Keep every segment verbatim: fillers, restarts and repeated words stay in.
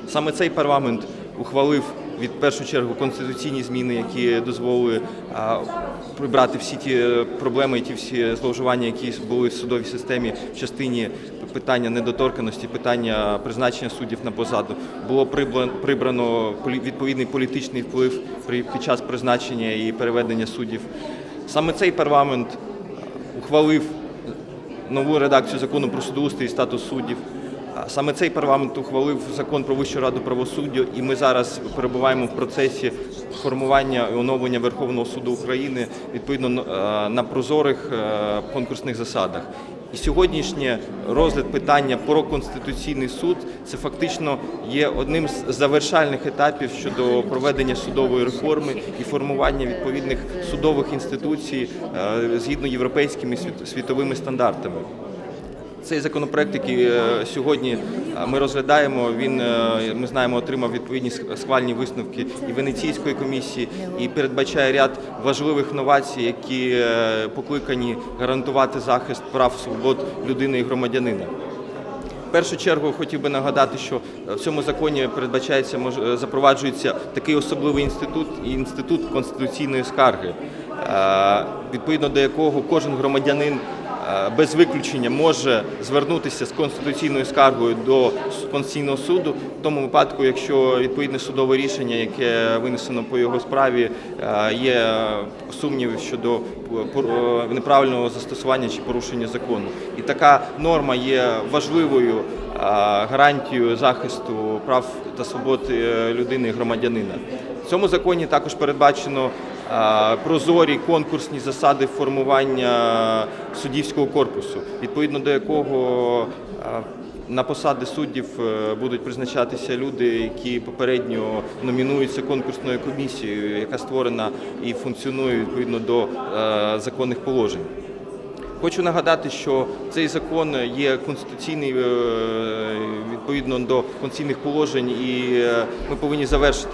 Саме цей парламент ухвалив від першу чергу конституційні зміни, які дозволили а, прибрати всі ті проблеми і ті всі зловживання, які були в судовій системі в частині питання недоторканності, питання призначення суддів на посаду. Було прибрано відповідний політичний вплив під час призначення і переведення суддів. Саме цей парламент ухвалив нову редакцію закону про судоустрій і статус суддів. Саме цей парламент ухвалив закон про Вищу раду правосуддя, і ми зараз перебуваємо в процесі формування і оновлення Верховного суду України відповідно на прозорих конкурсних засадах. І сьогоднішній розгляд питання про Конституційний суд – це фактично є одним з завершальних етапів щодо проведення судової реформи і формування відповідних судових інституцій згідно європейськими і світовими стандартами. Цей законопроект, який сьогодні ми розглядаємо, він, ми знаємо, отримав відповідні схвальні висновки і Венеційської комісії, і передбачає ряд важливих новацій, які покликані гарантувати захист прав, свобод людини і громадянина. В першу чергу хотів би нагадати, що в цьому законі передбачається, запроваджується такий особливий інститут, інститут конституційної скарги, відповідно до якого кожен громадянин без виключення може звернутися з конституційною скаргою до Конституційного суду в тому випадку, якщо відповідне судове рішення, яке винесено по його справі, є сумніви щодо неправильного застосування чи порушення закону. І така норма є важливою гарантією захисту прав та свобод людини і громадянина. В цьому законі також передбачено прозорі конкурсні засади формування суддівського корпусу, відповідно до якого на посади суддів будуть призначатися люди, які попередньо номінуються конкурсною комісією, яка створена і функціонує відповідно до законних положень. Хочу нагадати, що цей закон є конституційний відповідно до конституційних положень, і ми повинні завершити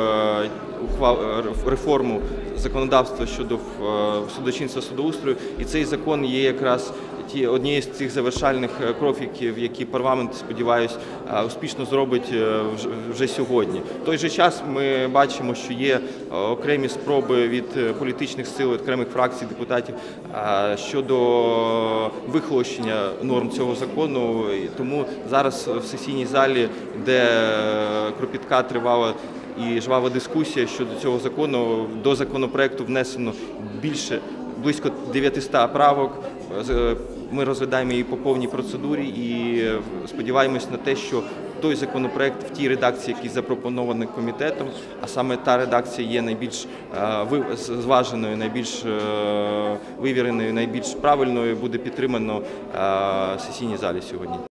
реформу законодавства щодо судочинства, судоустрою, і цей закон є якраз однією з цих завершальних кроків, які парламент, сподіваюся, успішно зробить вже сьогодні. В той же час ми бачимо, що є окремі спроби від політичних сил, від окремих фракцій, депутатів щодо вихолощення норм цього закону. Тому зараз в сесійній залі, де кропітка тривала і жвава дискусія щодо цього закону, до законопроекту внесено більше, близько дев'ятисот правок. Ми розглядаємо її по повній процедурі і сподіваємось на те, що той законопроект в тій редакції, який запропонований комітетом, а саме та редакція є найбільш зваженою, найбільш вивіреною, найбільш правильною, буде підтримано в сесійній залі сьогодні.